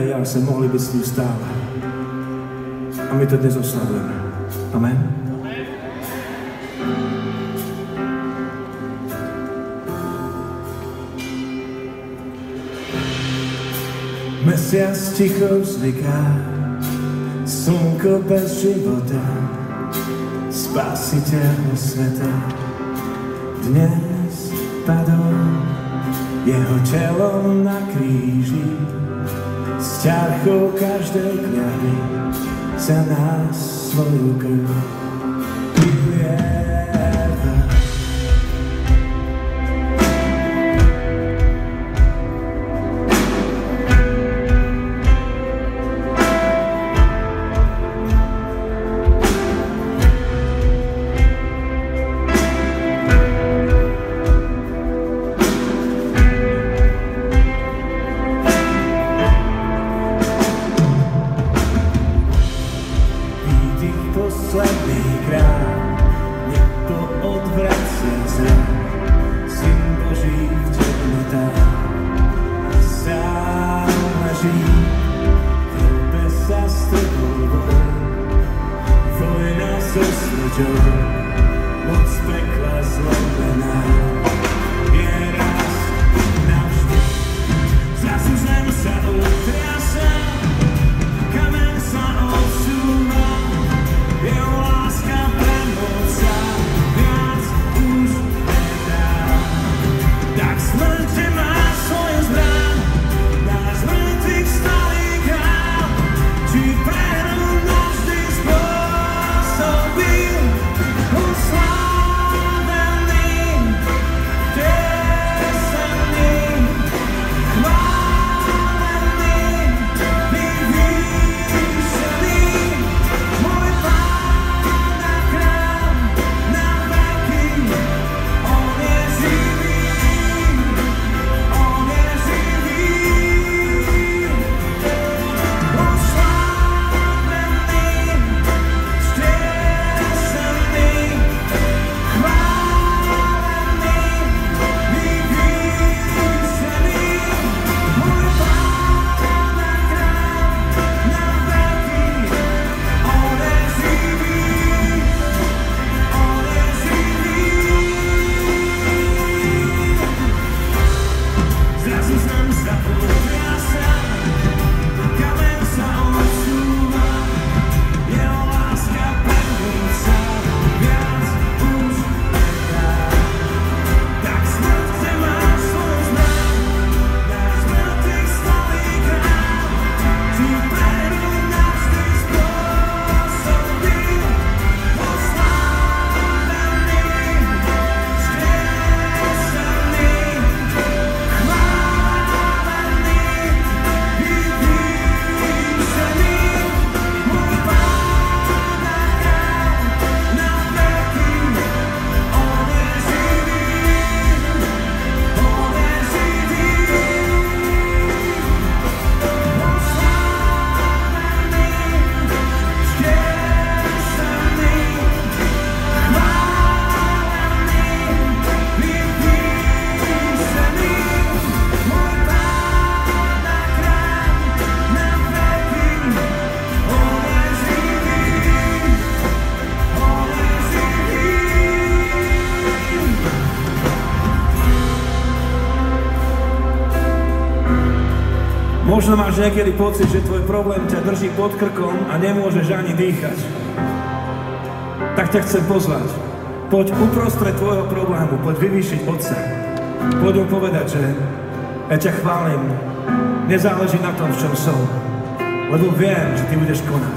aj ja sme mohli byť s ním stále. A my to dnes oslavujeme. Amen. Mesiac ticho vzniká, slnko bez života, Spasiteľ sveta dnes padol, jeho telo na kríži, s ťarchou každej kľavy za nás svoju krv vylieva. Posledný krát, nech to odvracia zrak, Syn Boží v temnotách sám leží, v hrbe sa strhol vojna so smrťou, moc pekla zlomená, je raz navždy. Zrazu zem sa otriasa, kameň sa odsúva, jeho láska premôca, viac už nedá. Tak smrť má svoju zbraň, náš mŕtvych stály král, či prehru navždy spôsobil. Oslávený, tesený, chválený, vyvýšený, môj Pán a Kráľ na veky. On je živý, on je živý. Oslávený, vzkriesený, chválený, vyvýšený, môj Pán a Kráľ na veky. On je živý, on je živý. Zrazu zem sa otriasa, kameň sa odsúva, jeho láska premôca, viac už nedá. Tak smrť má svoju zbraň, náš mŕtvych stály král, či prehru navždy spôsobil. Oslávený, vzkriesený, chválený, vyvýšený, môj Pán a Kráľ na veky. On je živý, on je živý. Oslávený, vzkriesený, chválený, vyvýšený, môj Pán a Kráľ na veky. On je živý, on je živý. Možno máš niekedy pocit, že tvoj problém ťa drží pod krkom a nemôžeš ani dýchať. Tak ťa chcem pozvať. Poď uprostred tvojho problému, poď vyvýšiť Otca. Poď mu povedať, že ja ťa chválim. Nezáleží na tom, v čom som, lebo viem, že ty budeš konať.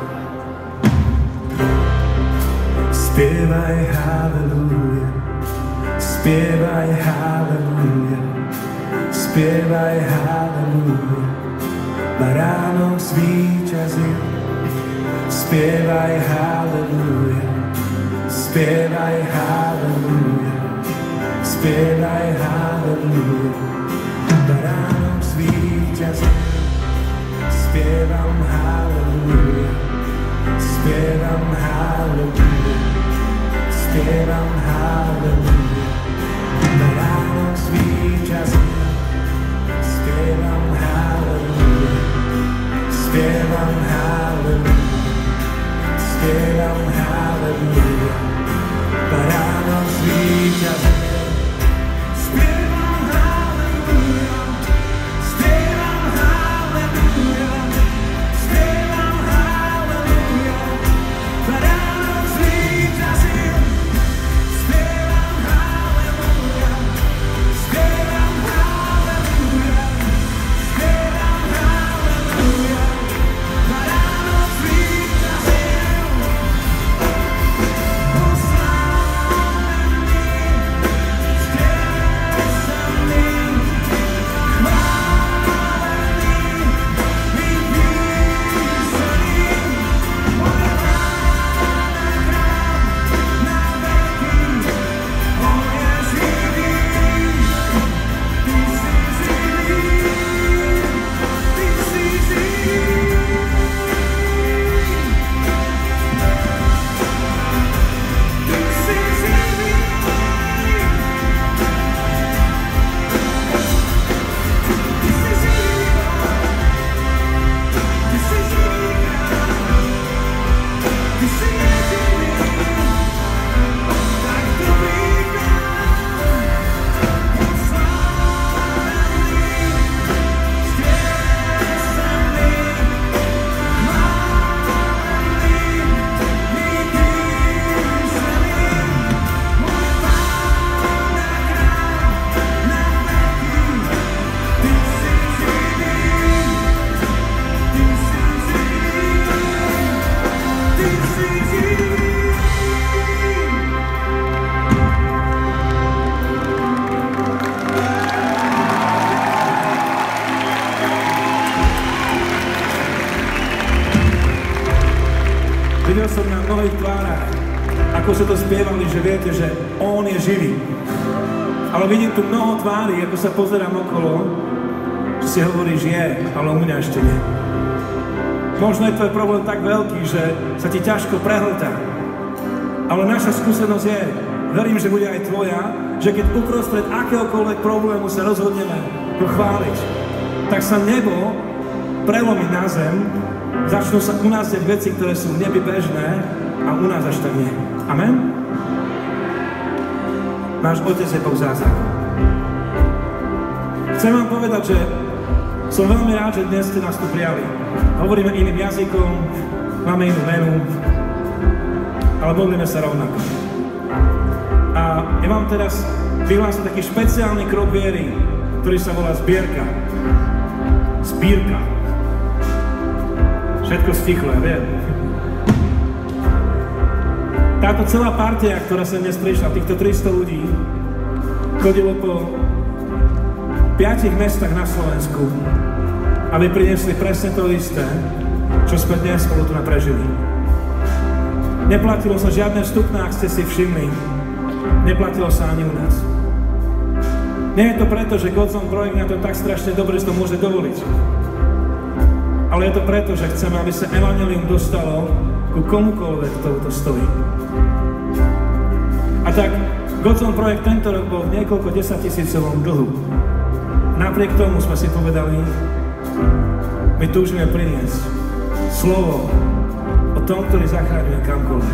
Spievaj halleluja, spievaj halleluja, spievaj halleluja, baránok zvíťazil. Spievaj halleluja, spievaj halleluja, spievaj halleluja, baránok zvíťazil. Spievam halleluja, spievam halleluja, spievam halleluja, baránok zvíťazil. Spievam halleluja, spievam halleluja, spievam halleluja, Baránok zvíťazil. Spievam halleluja, spievam halleluja, spievam halleluja, Baránok zvíťazil. Spievam halleluja, spievam halleluja, spievam halleluja, Baránok zvíťazil. Videl som na mnohých tvárach, ako sa to spievali, že viete, že On je živý. Ale vidím tu mnoho tvári, ako sa pozerám okolo, že si hovoríš je, ale u mňa ešte nie. Možno je tvoj problém tak veľký, že sa ti ťažko prehltá. Ale naša skúsenosť je, verím, že bude aj tvoja, že keď uprostred akéhokoľvek problému sa rozhodneme ho chváliť, tak sa nebo prelomí na zem, začnú sa u nás deť veci, ktoré sú v nebi bežné a u nás až tak nie. Amen? Náš Otec je Boh zázrakov. Chcem vám povedať, že som veľmi rád, že dnes ste nás tu prijali. Hovoríme iným jazykom, máme inú menu, ale modlíme sa rovnako. A ja vám teraz vyhlásim taký špeciálny krok viery, ktorý sa volá zbierka. Zbírka. Všetko stichlo, ja viem. Táto celá partia, ktorá sa dnes prišla, týchto 300 ľudí, chodilo po 5 mestách na Slovensku, aby priniesli presne to isté, čo sme dnes spolu tu prežili. Neplatilo sa žiadne vstupné, ak ste si všimli. Neplatilo sa ani u nás. Nie je to preto, že Godzone projekt na to tak strašne dobre, že to môže dovoliť. Ale je to preto, že chceme, aby sa evanjelium dostalo ku komukoľvek, kto to stojí. A tak Godzone projekt tento rok bol v niekoľko 10 000-ovom dlhu. Napriek tomu sme si povedali, my túžime priniesť slovo o tom, ktorý zachráňuje kamkoľvek.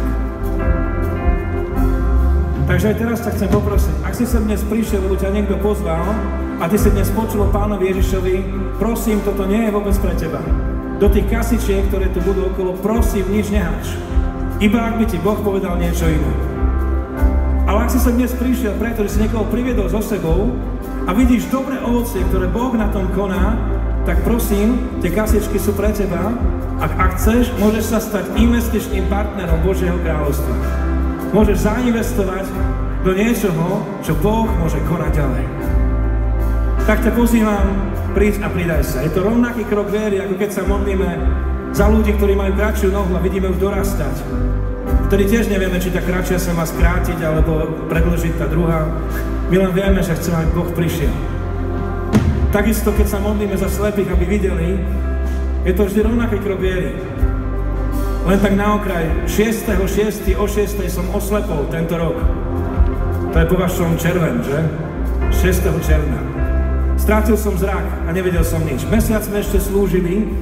Takže aj teraz sa chcem poprosiť, ak si sa dnes prišiel, lebo ťa niekto pozval a ty si dnes počul o Pánovi Ježišovi, prosím, toto nie je vôbec pre teba. Do tých kasičiek, ktoré tu budú okolo, prosím, nič neháč. Iba ak by ti Boh povedal niečo iné. Ale ak si sa dnes prišiel preto, že si niekoho priviedol so sebou a vidíš dobré ovocie, ktoré Boh na tom koná, tak prosím, tie kasičky sú pre teba. Ak chceš, môžeš sa stať investičným partnerom Božieho kráľovstva. Môžeš zainvestovať do niečoho, čo Boh môže konať ďalej. Tak ťa pozývam, príď a pridaj sa. Je to rovnaký krok viery, ako keď sa modlíme za ľudí, ktorí majú kratšiu nohu a vidíme už dorastať. Ktorí tiež nevieme, či tá kratšia sa má skrátiť, alebo predĺžiť tá druhá. My len vieme, že chceme, aby Boh prišiel. Takisto, keď sa modlíme za slepých, aby videli, je to vždy rovnaký krok viery. Len tak na okraj, 6.6. o 6. som oslepol tento rok. To je po vašom červen, že? 6. června. Strátil som zrak a nevedel som nič. Mesiac sme ešte slúžili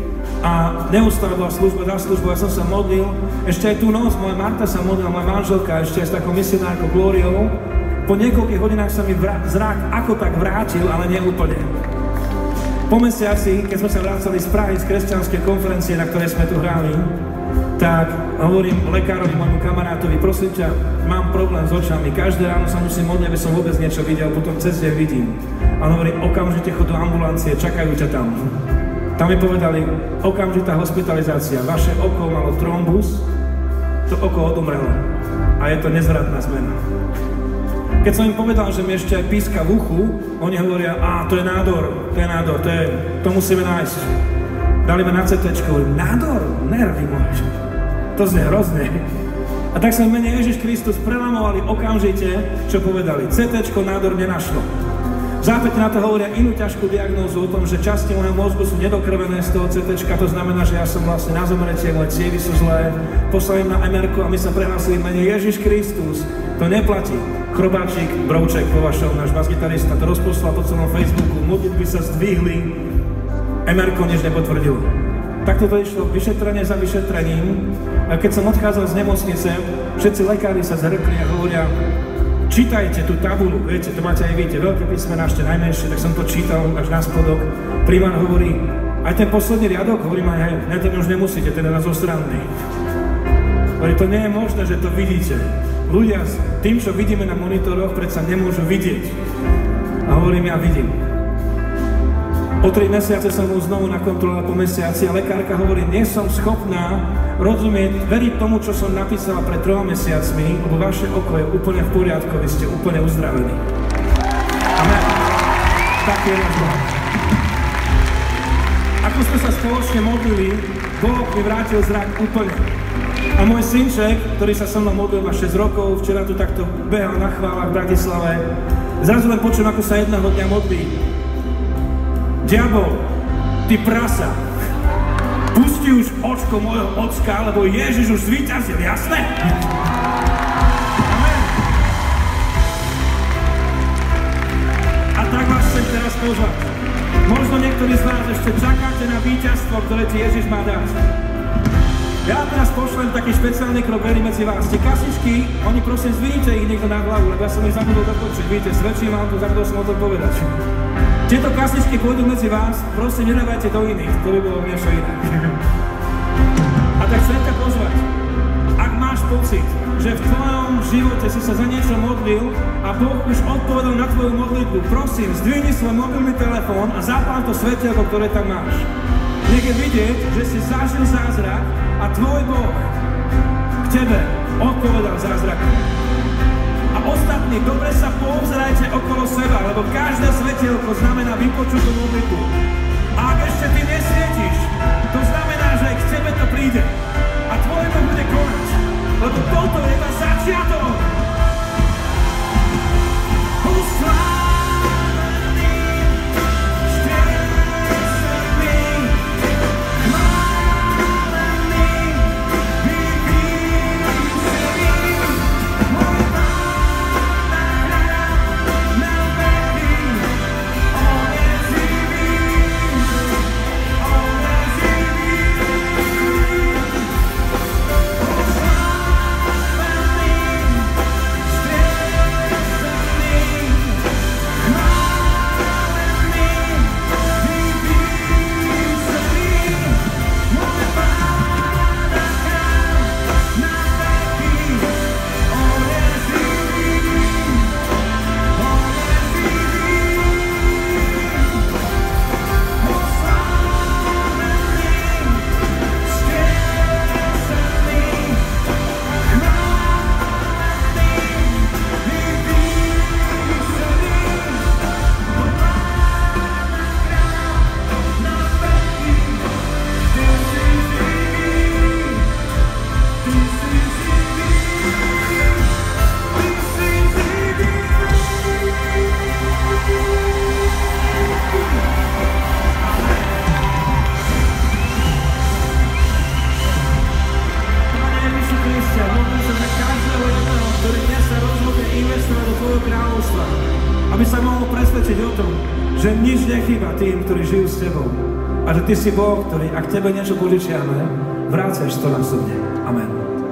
a neustále bola služba za službu, ja som sa modlil. Ešte aj tú noc moja Marta sa modlila, moja manželka, ešte aj s takou misionárkou Glóriou. Po niekoľkých hodinách sa mi zrak ako tak vrátil, ale nie úplne. Po mesiaci, keď sme sa vracali z Prahy z kresťanskej konferencie, na ktorej sme tu hrali, tak hovorím lekárovi, môjmu kamarátovi, prosím ťa, mám problém s očami, každé ráno sa musím modliť, aby som vôbec niečo videl, potom cez deň vidím. A on hovorí, okamžite chod do ambulancie, čakajú ťa tam. Tam mi povedali, okamžitá hospitalizácia, vaše oko malo trombus, to oko odumrelo a je to nezvratná zmena. Keď som im povedal, že mi ešte aj píska v uchu, oni hovoria, to je nádor, to musíme nájsť. Dali ma na CT-čko, hovorím, nádor, nervy moje. To znie hrozne. A tak sa v mene Ježiš Kristus prelamovali okamžite, čo povedali. CT-čko nádor nenašlo. Zápäť na to hovoria inú ťažkú diagnózu o tom, že časti môjho mozgu sú nedokrvené z toho CT-čka, to znamená, že ja som vlastne na zomretie, moje cievy sú zlé, poslali na MR-ku a my sa prehlásili v mene Ježiš Kristus. To neplatí. Chrobáčik, Brouček, Povašov, náš basgitarista, to rozposlal po celom Facebooku, modlitby sa zdvihli, MR-ko nič nepotvrdilo. Takto to išlo vyšetrenie za vyšetrením a keď som odchádzal z nemocnice, všetci lekári sa zhrkli a hovoria, čítajte tú tabulu, viete, to máte aj vidíte, veľké písmená, ešte najmenšie, tak som to čítal až na spodok. Primár hovorí, aj ten posledný riadok, hovorím aj, ne, ten už nemusíte, ten je na zosranný. Hovorí, to nie je možné, že to vidíte. Ľudia s tým, čo vidíme na monitoroch, predsa nemôžu vidieť. A hovorím, ja vidím. O 3 mesiace som bol znovu na kontrole po mesiaci a lekárka hovorí, nie som schopná rozumieť, veriť tomu, čo som napísala pred 3 mesiacmi, lebo vaše oko je úplne v poriadku, vy ste úplne uzdravení. Amen. Tak je náš Boh. Ako sme sa spoločne modlili, Boh mi vrátil zrak úplne. A môj synček, ktorý sa so mnou modlil má 6 rokov, včera tu takto behal na chválach v Bratislave, zrazu len počujem, ako sa jedného dňa modlí. Diabol, ty prasa, pusti už očko môjho ocka, lebo Ježiš už zvíťazil, jasné? Amen. A tak vás chcem teraz pozvať. Možno niektorí z vás ešte čakáte na víťazstvo, ktoré ti Ježiš má dať. Ja teraz pošlem taký špeciálny krok verí medzi vás. Tie kasičky, oni prosím zvinite ich niekto na hlavu, lebo ja som ich zabudol dotočiť. Vidíte, svedčím vám to, zabudol som o tom povedať. Tieto kasičky pôjdu medzi vás, prosím, nedávajte do iných, to by bolo niečo iné. A tak chcem ťa pozvať, ak máš pocit, že v tvojom živote si sa za niečo modlil a Boh už odpovedal na tvoju modlitbu, prosím, zdvihni svoj mobilný telefón a zapál to svetielko, ktoré tam máš. Nech je vidieť, že si zažil zázrak a tvoj Boh k tebe odpovedal zázrakom. A ostatní, dobre sa poobzerajte okolo seba, lebo každé svetielko znamená vypočutú modlitbu. A ak ešte ty nesvietíš, to znamená, že k tebe to príde. A tvoj Boh bude konať, lebo toto je iba začiatok. Aby sa mohol presvedčiť o tom, že nič nechýba tým, ktorí žijú s tebou. A že Ty si Boh, ktorý, ak Tebe niečo požičiame, vrácaš 100-násobne. Amen.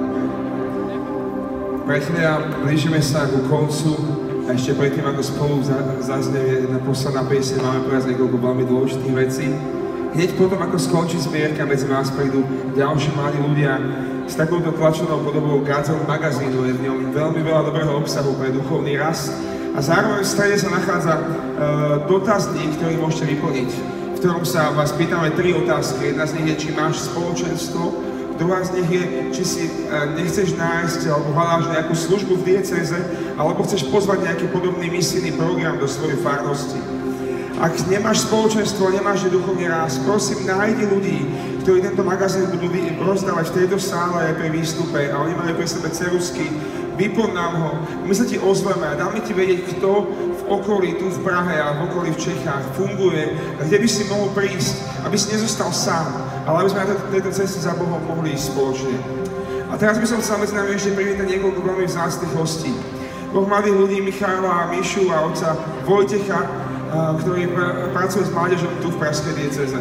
Priatelia, blížime sa ku koncu a ešte predtým, ako spolu zaznie jedna posledná pieseň, máme pre vás niekoľko veľmi dôležitých vecí. Hneď potom, ako skončí zbierka, medzi vás prídu ďalší mladí ľudia s takouto tlačenou podobou Gádzov magazínu. Je v ňom veľmi veľa dobrého obsahu pre duchovný rast. A zároveň v strede sa nachádza dotazník, ktorý môžete vyplniť, v ktorom sa vás pýtame 3 otázky. Jedna z nich je, či máš spoločenstvo, druhá z nich je, či si nechceš nájsť alebo hľadáš nejakú službu v diecéze, alebo chceš pozvať nejaký podobný misijný program do svojej farnosti. Ak nemáš spoločenstvo, nemáš duchovný rast, prosím, nájdi ľudí, ktorí tento magazín budú rozdávať v tejto sále aj pri výstupe a oni majú pri sebe ceruzky. Vyplň nám ho, my sa ti ozveme a dáme ti vedieť, kto v okolí, tu v Prahe a v okolí v Čechách funguje, kde by si mohol prísť, aby si nezostal sám, ale aby sme na tejto ceste za Bohom mohli ísť spoločne. A teraz by som chcel medzi nami ešte privítať niekoľko veľmi vzácnych hostí. Boh mladých ľudí Michala a Mišu a otca Vojtecha, ktorý pracuje s mládežou tu v pražskej diecéze.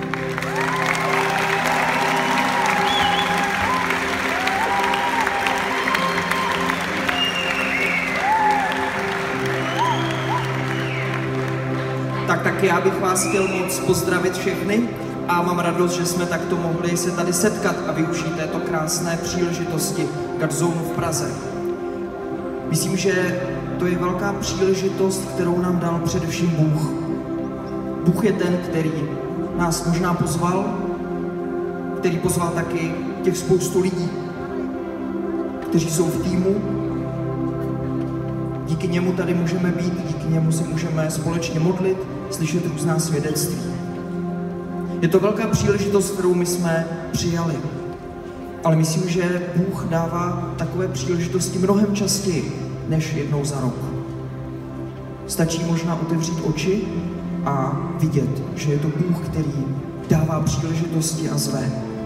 Tak já bych vás chtěl moc pozdravit všechny a mám radost, že jsme takto mohli se tady setkat a využít této krásné příležitosti Godzone v Praze. Myslím, že to je velká příležitost, kterou nám dal především Bůh. Bůh je ten, který nás možná pozval, který pozval taky těch spoustu lidí, kteří jsou v týmu. Díky němu tady můžeme být, díky němu si můžeme společně modlit, slyšet různá svědectví. Je to velká příležitost, kterou my jsme přijali. Ale myslím, že Bůh dává takové příležitosti mnohem častěji, než jednou za rok. Stačí možná otevřít oči a vidět, že je to Bůh, který dává příležitosti a zve.